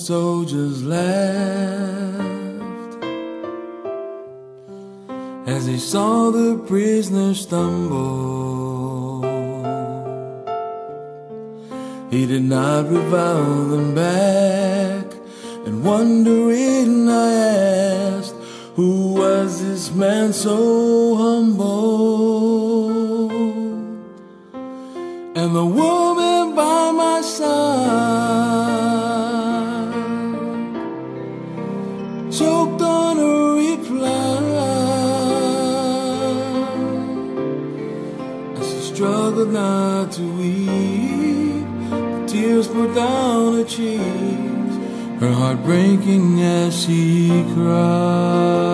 soldiers laughed as they saw the prisoner stumble. He did not revile them back, and wondering I asked, who was this man so humble? And the woman by my side choked on her reply as she struggled not to weep. The tears poured down her cheeks, her heart breaking as she cried.